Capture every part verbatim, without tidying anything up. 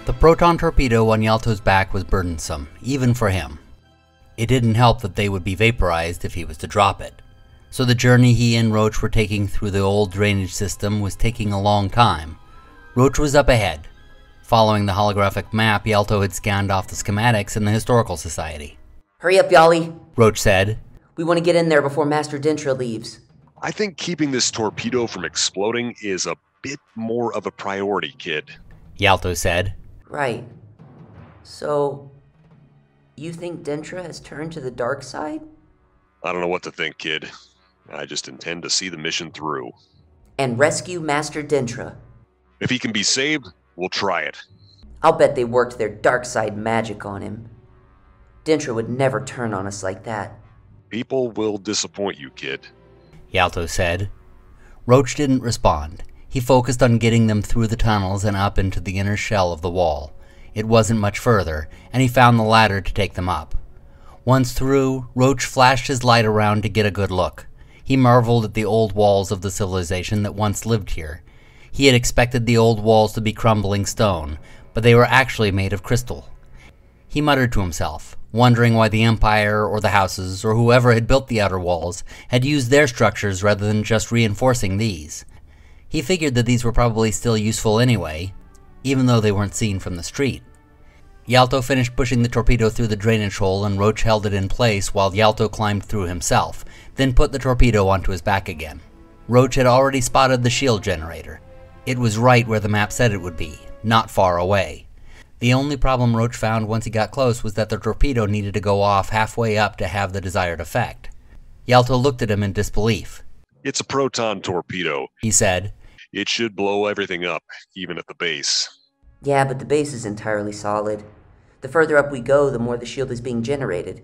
The proton torpedo on Yalto's back was burdensome, even for him. It didn't help that they would be vaporized if he was to drop it. So the journey he and Roach were taking through the old drainage system was taking a long time. Roach was up ahead, following the holographic map Yalto had scanned off the schematics in the Historical Society. Hurry up, Yali, Roach said. We want to get in there before Master Dentra leaves. I think keeping this torpedo from exploding is a bit more of a priority, kid. Yalto said. Right. So, you think Dentra has turned to the dark side? I don't know what to think, kid. I just intend to see the mission through. And rescue Master Dentra. If he can be saved, we'll try it. I'll bet they worked their dark side magic on him. Dentra would never turn on us like that. People will disappoint you, kid. Yalto said. Roach didn't respond. He focused on getting them through the tunnels and up into the inner shell of the wall. It wasn't much further, and he found the ladder to take them up. Once through, Roach flashed his light around to get a good look. He marveled at the old walls of the civilization that once lived here. He had expected the old walls to be crumbling stone, but they were actually made of crystal. He muttered to himself, wondering why the Empire or the houses or whoever had built the outer walls had used their structures rather than just reinforcing these. He figured that these were probably still useful anyway, even though they weren't seen from the street. Yalto finished pushing the torpedo through the drainage hole and Roach held it in place while Yalto climbed through himself, then put the torpedo onto his back again. Roach had already spotted the shield generator. It was right where the map said it would be, not far away. The only problem Roach found once he got close was that the torpedo needed to go off halfway up to have the desired effect. Yalto looked at him in disbelief. It's a proton torpedo, he said. It should blow everything up, even at the base. Yeah, but the base is entirely solid. The further up we go, the more the shield is being generated.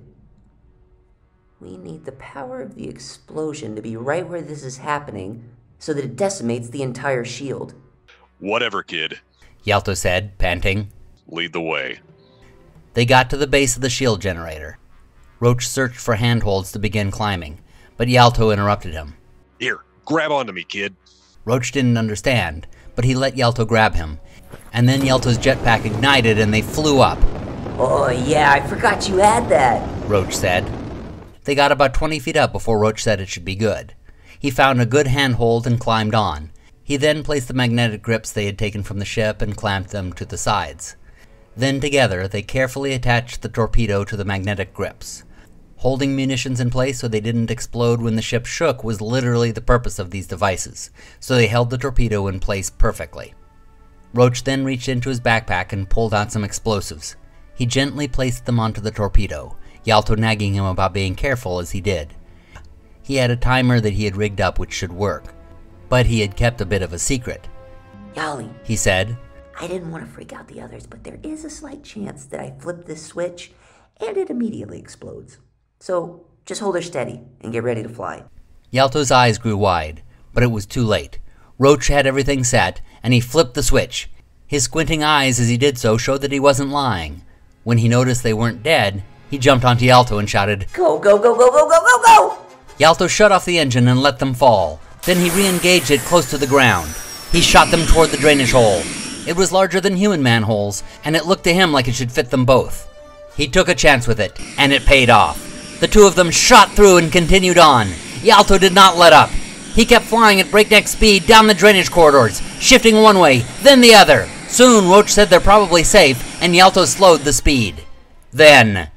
We need the power of the explosion to be right where this is happening, so that it decimates the entire shield. Whatever, kid, Yalto said, panting. Lead the way. They got to the base of the shield generator. Roach searched for handholds to begin climbing, but Yalto interrupted him. Here, grab onto me, kid. Roach didn't understand, but he let Yalto grab him, and then Yalto's jetpack ignited and they flew up. Oh yeah, I forgot you had that, Roach said. They got about twenty feet up before Roach said it should be good. He found a good handhold and climbed on. He then placed the magnetic grips they had taken from the ship and clamped them to the sides. Then together, they carefully attached the torpedo to the magnetic grips. Holding munitions in place so they didn't explode when the ship shook was literally the purpose of these devices, so they held the torpedo in place perfectly. Roach then reached into his backpack and pulled out some explosives. He gently placed them onto the torpedo, Yalto nagging him about being careful as he did. He had a timer that he had rigged up which should work, but he had kept a bit of a secret. Yali, he said. I didn't want to freak out the others, but there is a slight chance that I flip this switch and it immediately explodes. So, just hold her steady and get ready to fly. Yalto's eyes grew wide, but it was too late. Roach had everything set, and he flipped the switch. His squinting eyes as he did so showed that he wasn't lying. When he noticed they weren't dead, he jumped onto Yalto and shouted, Go, go, go, go, go, go, go, go! Yalto shut off the engine and let them fall. Then he re-engaged it close to the ground. He shot them toward the drainage hole. It was larger than human manholes, and it looked to him like it should fit them both. He took a chance with it, and it paid off. The two of them shot through and continued on. Yalto did not let up. He kept flying at breakneck speed down the drainage corridors, shifting one way, then the other. Soon, Roach said they're probably safe, and Yalto slowed the speed. Then,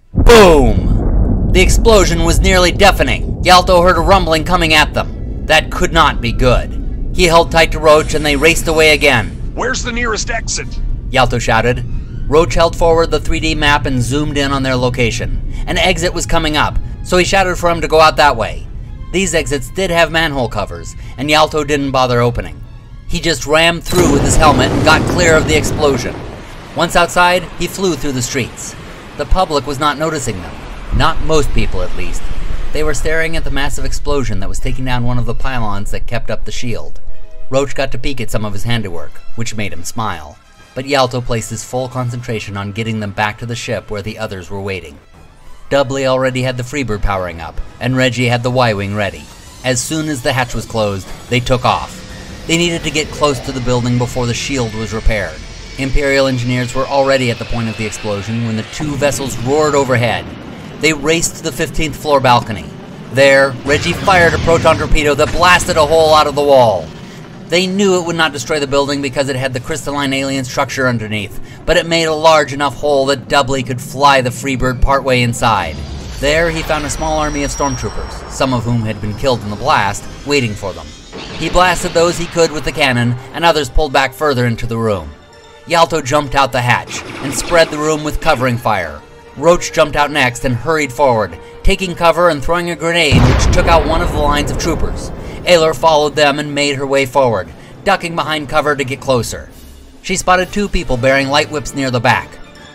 boom! The explosion was nearly deafening. Yalto heard a rumbling coming at them. That could not be good. He held tight to Roach, and they raced away again. Where's the nearest exit? Yalto shouted. Roach held forward the three D map and zoomed in on their location. An exit was coming up, so he shouted for him to go out that way. These exits did have manhole covers, and Yalto didn't bother opening. He just rammed through with his helmet and got clear of the explosion. Once outside, he flew through the streets. The public was not noticing them. Not most people, at least. They were staring at the massive explosion that was taking down one of the pylons that kept up the shield. Roach got to peek at some of his handiwork, which made him smile. But Yalto placed his full concentration on getting them back to the ship where the others were waiting. Dudley already had the Freebird powering up, and Reggie had the Y-Wing ready. As soon as the hatch was closed, they took off. They needed to get close to the building before the shield was repaired. Imperial engineers were already at the point of the explosion when the two vessels roared overhead. They raced to the fifteenth floor balcony. There, Reggie fired a proton torpedo that blasted a hole out of the wall. They knew it would not destroy the building because it had the crystalline alien structure underneath, but it made a large enough hole that Dudley could fly the Freebird partway inside. There, he found a small army of stormtroopers, some of whom had been killed in the blast, waiting for them. He blasted those he could with the cannon, and others pulled back further into the room. Yalto jumped out the hatch and spread the room with covering fire. Roach jumped out next and hurried forward, taking cover and throwing a grenade which took out one of the lines of troopers. Aelor followed them and made her way forward, ducking behind cover to get closer. She spotted two people bearing light whips near the back.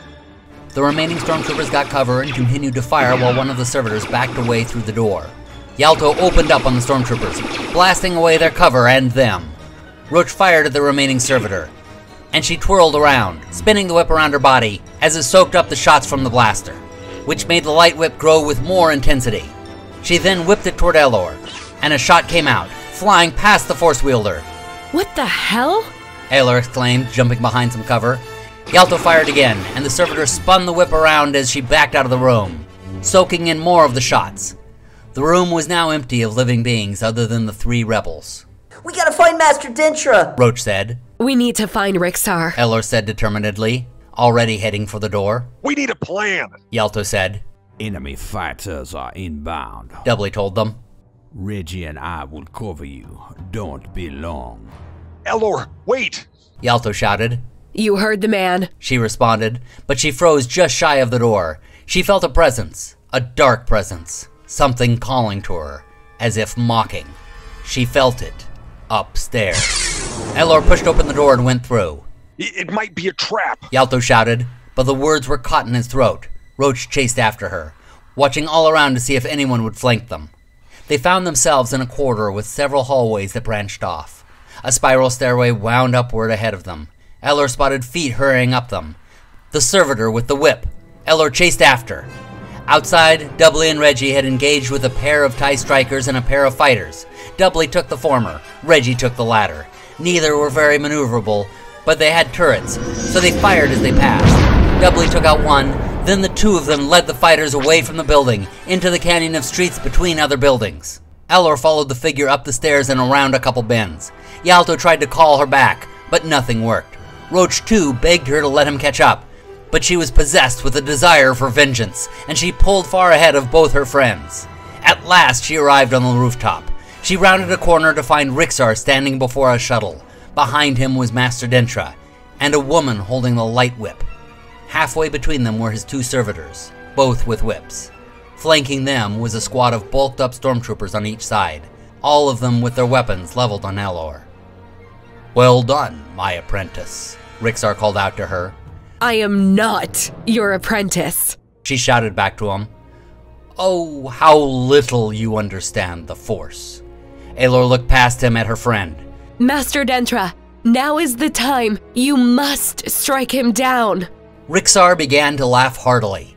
The remaining stormtroopers got cover and continued to fire while one of the servitors backed away through the door. Yalto opened up on the stormtroopers, blasting away their cover and them. Roach fired at the remaining servitor, and she twirled around, spinning the whip around her body as it soaked up the shots from the blaster, which made the light whip grow with more intensity. She then whipped it toward Aelor, and a shot came out, flying past the force wielder. What the hell? Aelor exclaimed, jumping behind some cover. Yalto fired again, and the servitor spun the whip around as she backed out of the room, soaking in more of the shots. The room was now empty of living beings other than the three rebels. We gotta find Master Dentra! Roach said. We need to find Rixar. Aelor said determinedly, already heading for the door. We need a plan! Yalto said. Enemy fighters are inbound. Dudley told them. Reggie and I will cover you. Don't be long. Aelor, wait! Yalto shouted. You heard the man. She responded, but she froze just shy of the door. She felt a presence, a dark presence, something calling to her, as if mocking. She felt it, upstairs. Aelor pushed open the door and went through. It, it might be a trap! Yalto shouted, but the words were caught in his throat. Roach chased after her, watching all around to see if anyone would flank them. They found themselves in a corridor with several hallways that branched off. A spiral stairway wound upward ahead of them. Aelor spotted feet hurrying up them. The servitor with the whip. Aelor chased after. Outside, Dudley and Reggie had engaged with a pair of TIE strikers and a pair of fighters. Dudley took the former, Reggie took the latter. Neither were very maneuverable, but they had turrets, so they fired as they passed. Dudley took out one, then the two of them led the fighters away from the building, into the canyon of streets between other buildings. Aelor followed the figure up the stairs and around a couple bends. Yalto tried to call her back, but nothing worked. Roach too begged her to let him catch up, but she was possessed with a desire for vengeance, and she pulled far ahead of both her friends. At last she arrived on the rooftop. She rounded a corner to find Rixar standing before a shuttle. Behind him was Master Dentra, and a woman holding the light whip. Halfway between them were his two servitors, both with whips. Flanking them was a squad of bulked-up stormtroopers on each side, all of them with their weapons leveled on Aelor. "Well done, my apprentice," Rixar called out to her. I am not your apprentice, she shouted back to him. "Oh, how little you understand the Force." Aelor looked past him at her friend. Master Dentra, now is the time. You must strike him down. Rixar began to laugh heartily.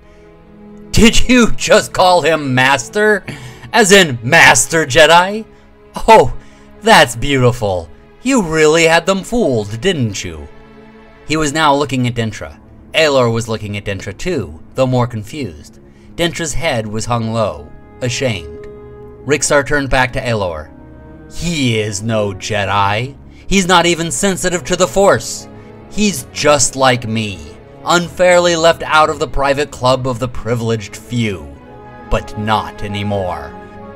"Did you just call him Master? As in Master Jedi? Oh, that's beautiful. You really had them fooled, didn't you?" He was now looking at Dentra. Aelor was looking at Dentra too, though more confused. Dentra's head was hung low, ashamed. Rixar turned back to Aelor. "He is no Jedi. He's not even sensitive to the Force. He's just like me, unfairly left out of the private club of the privileged few. But not anymore.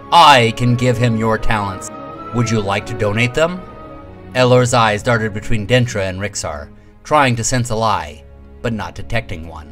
I can give him your talents. Would you like to donate them?" Aelor's eyes darted between Dentra and Rixar, trying to sense a lie, but not detecting one.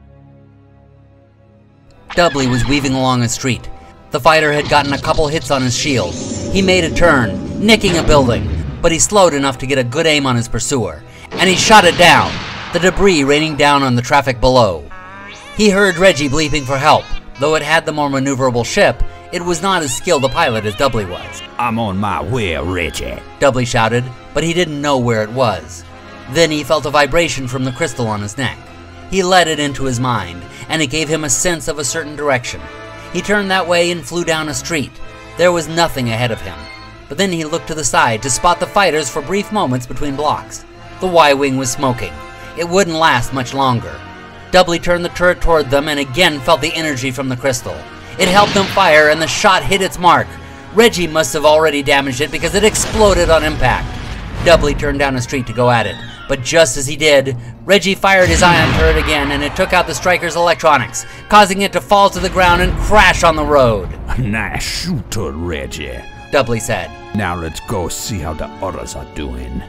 Dudley was weaving along a street. The fighter had gotten a couple hits on his shield. He made a turn, nicking a building, but he slowed enough to get a good aim on his pursuer, and he shot it down, the debris raining down on the traffic below. He heard Reggie bleeping for help. Though it had the more maneuverable ship, it was not as skilled a pilot as Dudley was. I'm on my way, Reggie. Dudley shouted, but he didn't know where it was. Then he felt a vibration from the crystal on his neck. He let it into his mind, and it gave him a sense of a certain direction. He turned that way and flew down a street. There was nothing ahead of him. But then he looked to the side to spot the fighters for brief moments between blocks. The Y-Wing was smoking. it wouldn't last much longer. Doubly turned the turret toward them and again felt the energy from the crystal. It helped them fire and the shot hit its mark. Reggie must have already damaged it because it exploded on impact. Doubly turned down a street to go at it, but just as he did, Reggie fired his ion turret again and it took out the striker's electronics, causing it to fall to the ground and crash on the road. Nice shooter, Reggie, Doubly said. Now let's go see how the others are doing.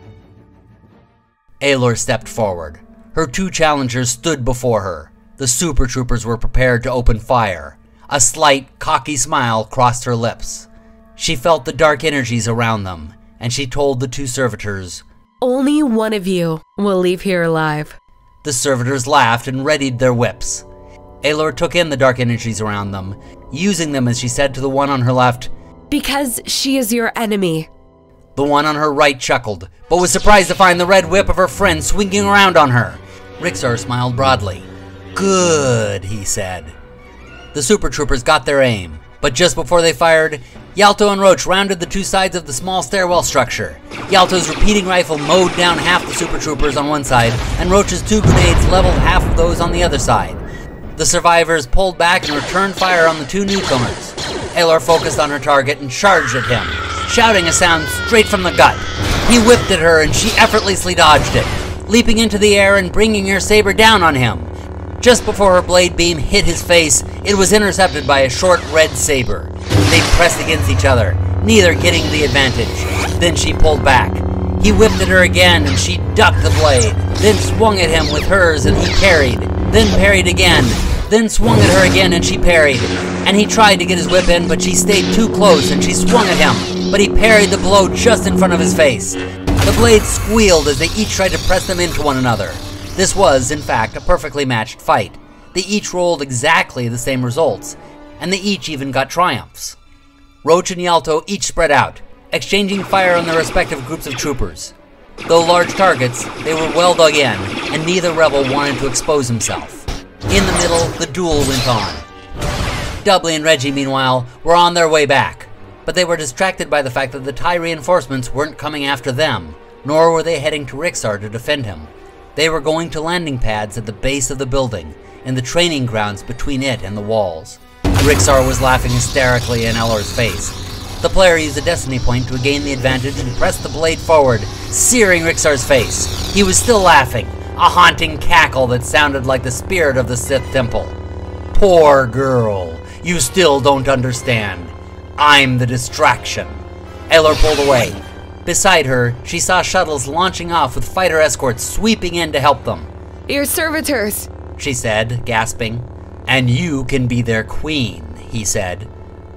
Aelor stepped forward. Her two challengers stood before her. The Super Troopers were prepared to open fire. A slight, cocky smile crossed her lips. She felt the dark energies around them, and she told the two servitors, Only one of you will leave here alive. The servitors laughed and readied their whips. Aelor took in the dark energies around them, using them as she said to the one on her left, Because she is your enemy. The one on her right chuckled, but was surprised to find the red whip of her friend swinging around on her. Rixar smiled broadly. Good, he said. The Super Troopers got their aim, but just before they fired, Yalto and Roach rounded the two sides of the small stairwell structure. Yalto's repeating rifle mowed down half the Super Troopers on one side, and Roach's two grenades leveled half of those on the other side. The survivors pulled back and returned fire on the two newcomers. Aelor focused on her target and charged at him, shouting a sound straight from the gut. He whipped at her and she effortlessly dodged it, leaping into the air and bringing her saber down on him. Just before her blade beam hit his face, it was intercepted by a short red saber. They pressed against each other, neither getting the advantage. Then she pulled back. He whipped at her again and she ducked the blade, then swung at him with hers and he parried, then parried again, then swung at her again and she parried. And he tried to get his whip in, but she stayed too close and she swung at him, but he parried the blow just in front of his face. The blades squealed as they each tried to press them into one another. This was, in fact, a perfectly matched fight. They each rolled exactly the same results, and they each even got triumphs. Roach and Yalto each spread out, exchanging fire on their respective groups of troopers. Though large targets, they were well dug in, and neither rebel wanted to expose himself. In the middle, the duel went on. Doubly and Reggie, meanwhile, were on their way back, but they were distracted by the fact that the TIE reinforcements weren't coming after them, nor were they heading to Rixar to defend him. They were going to landing pads at the base of the building, in the training grounds between it and the walls. Rixar was laughing hysterically in Aelor's face. The player used a destiny point to gain the advantage and pressed the blade forward, searing Rixar's face. He was still laughing, a haunting cackle that sounded like the spirit of the Sith Temple. Poor girl, you still don't understand. I'm the distraction. Aelor pulled away. Beside her, she saw shuttles launching off with fighter escorts sweeping in to help them. Your servitors, she said, gasping. And you can be their queen, he said.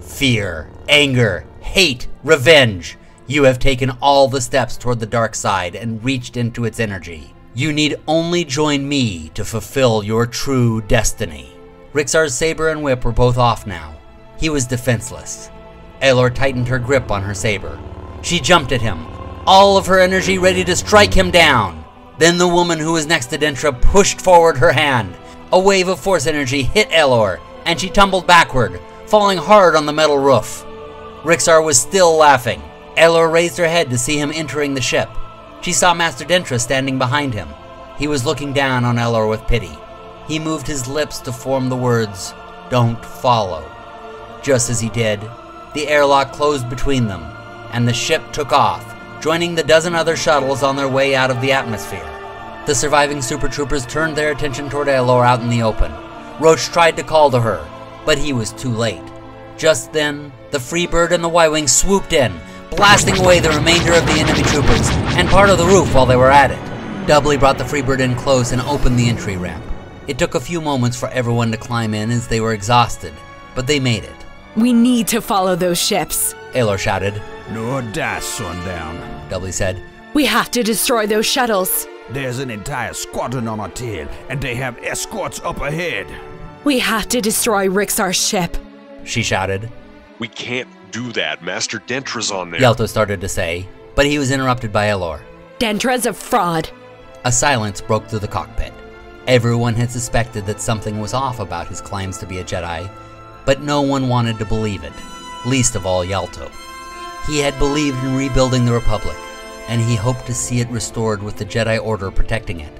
Fear, anger, hate, revenge. You have taken all the steps toward the dark side and reached into its energy. You need only join me to fulfill your true destiny. Rixar's saber and whip were both off now. He was defenseless. Aelor tightened her grip on her saber. She jumped at him, all of her energy ready to strike him down. Then the woman who was next to Dentra pushed forward her hand. A wave of force energy hit Aelor, and she tumbled backward, falling hard on the metal roof. Rixar was still laughing. Aelor raised her head to see him entering the ship. She saw Master Dentra standing behind him. He was looking down on Aelor with pity. He moved his lips to form the words, "Don't follow." Just as he did, the airlock closed between them, and the ship took off, joining the dozen other shuttles on their way out of the atmosphere. The surviving Super Troopers turned their attention toward Aelor out in the open. Roach tried to call to her, but he was too late. Just then, the Freebird and the Y-Wing swooped in, blasting away the remainder of the enemy troopers, and part of the roof while they were at it. Doubly brought the Freebird in close and opened the entry ramp. It took a few moments for everyone to climb in as they were exhausted, but they made it. we need to follow those ships. Aelor shouted. No dice, Sundown. Doubly said. We have to destroy those shuttles. There's an entire squadron on our tail, and they have escorts up ahead. We have to destroy Rixar's ship. She shouted. We can't do that. Master Dentra's on there. Yalto started to say, but he was interrupted by Aelor. Dentra's a fraud. A silence broke through the cockpit. Everyone had suspected that something was off about his claims to be a Jedi, but no one wanted to believe it, least of all Yalto. He had believed in rebuilding the Republic, and he hoped to see it restored with the Jedi Order protecting it.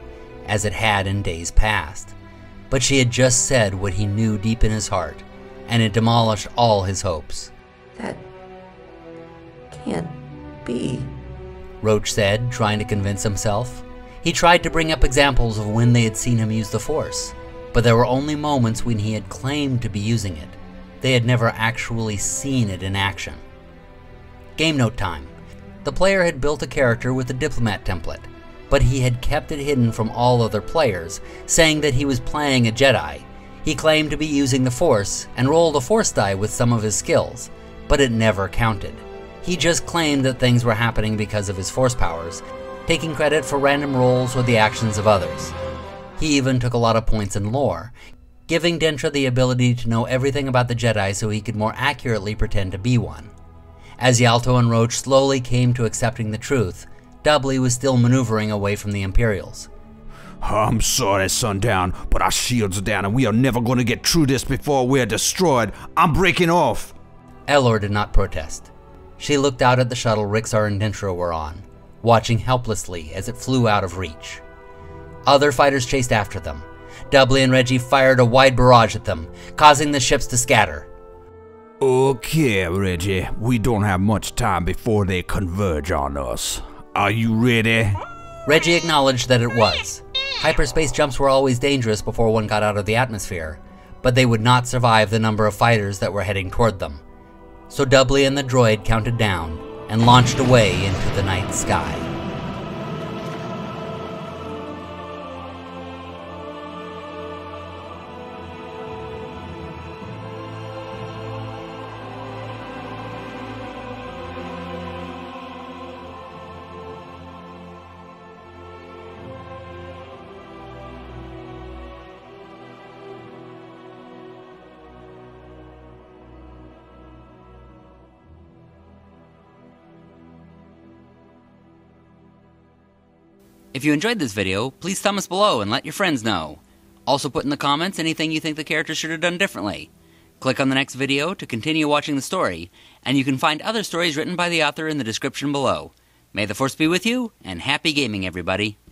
as it had in days past. But she had just said what he knew deep in his heart, and it demolished all his hopes. That can't be, Roach said, trying to convince himself. He tried to bring up examples of when they had seen him use the Force, but there were only moments when he had claimed to be using it. They had never actually seen it in action. Game note time. The player had built a character with a diplomat template, but he had kept it hidden from all other players, saying that he was playing a Jedi. He claimed to be using the Force and rolled a Force die with some of his skills, but it never counted. He just claimed that things were happening because of his Force powers, taking credit for random rolls or the actions of others. He even took a lot of points in lore, giving Dentra the ability to know everything about the Jedi so he could more accurately pretend to be one. As Yalto and Roach slowly came to accepting the truth, Dudley was still maneuvering away from the Imperials. I'm sorry, Sundown, but our shields are down and we are never going to get through this before we're destroyed. I'm breaking off. Elor did not protest. She looked out at the shuttle Rixar and Dentra were on, watching helplessly as it flew out of reach. Other fighters chased after them. Dudley and Reggie fired a wide barrage at them, causing the ships to scatter. Okay, Reggie, we don't have much time before they converge on us. Are you ready? Reggie acknowledged that it was. Hyperspace jumps were always dangerous before one got out of the atmosphere, but they would not survive the number of fighters that were heading toward them. So Dudley and the droid counted down and launched away into the night sky. If you enjoyed this video, please thumb us below and let your friends know. Also put in the comments anything you think the character should have done differently. Click on the next video to continue watching the story, and you can find other stories written by the author in the description below. May the Force be with you, and happy gaming, everybody!